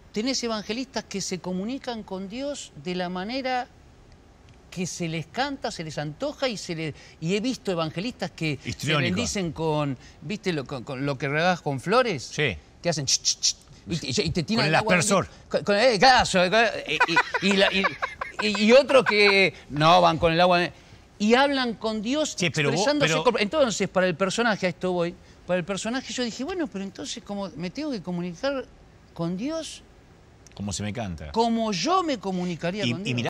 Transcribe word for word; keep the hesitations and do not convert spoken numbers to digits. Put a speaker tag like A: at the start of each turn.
A: tenés evangelistas que se comunican con Dios de la manera que se les canta, se les antoja y se le, y he visto evangelistas que se bendicen con, ¿viste lo, con, con lo que regas con flores?
B: Sí.
A: Que hacen ch, ch, ch, y, y te tiran
B: con el aspersor.
A: Con, con el caso. Y, y, y, y, y otros que no van con el agua y hablan con Dios, sí, pero expresándose. Vos, pero... Entonces, para el personaje, a esto voy, para el personaje yo dije, bueno, pero entonces como me tengo que comunicar con Dios
B: como se me canta.
A: Como yo me comunicaría
B: y,
A: con Dios.
B: Y mirá